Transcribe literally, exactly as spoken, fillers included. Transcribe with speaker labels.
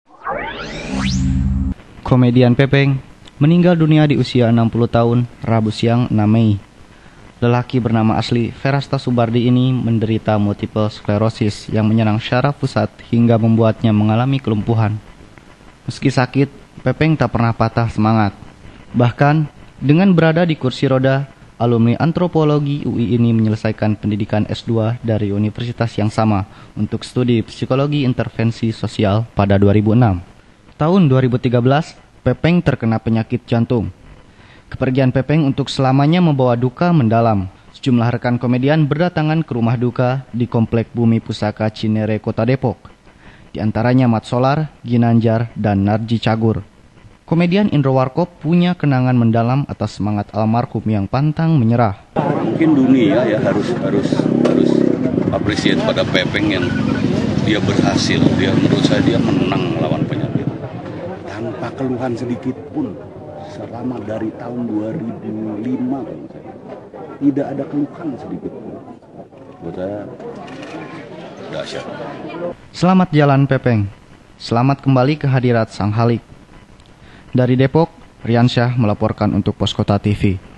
Speaker 1: Komedian Pepeng meninggal dunia di usia enam puluh tahun, Rabu siang enam Mei. Lelaki bernama asli Verasta Subardi ini menderita multiple sklerosis yang menyerang syaraf pusat hingga membuatnya mengalami kelumpuhan. Meski sakit, Pepeng tak pernah patah semangat. Bahkan, dengan berada di kursi roda, alumni antropologi U I ini menyelesaikan pendidikan S dua dari universitas yang sama untuk studi psikologi intervensi sosial pada dua ribu enam. Tahun dua ribu tiga belas, Pepeng terkena penyakit jantung. Kepergian Pepeng untuk selamanya membawa duka mendalam. Sejumlah rekan komedian berdatangan ke rumah duka di Komplek Bumi Pusaka Cinere, Kota Depok. Di antaranya Mat Solar, Ginanjar, dan Narji Cagur. Komedian Indro Warkop punya kenangan mendalam atas semangat almarhum yang pantang menyerah.
Speaker 2: Mungkin dunia ya harus harus harus apresiasi pada Pepeng yang dia berhasil. Dia menurut saya dia menang melawan penyakit tanpa keluhan sedikit pun selama dari tahun dua ribu lima. Tidak ada keluhan sedikit pun. Menurut saya dahsyat.
Speaker 1: Selamat jalan Pepeng. Selamat kembali ke hadirat Sang Halik. Dari Depok, Riansyah melaporkan untuk Poskota T V.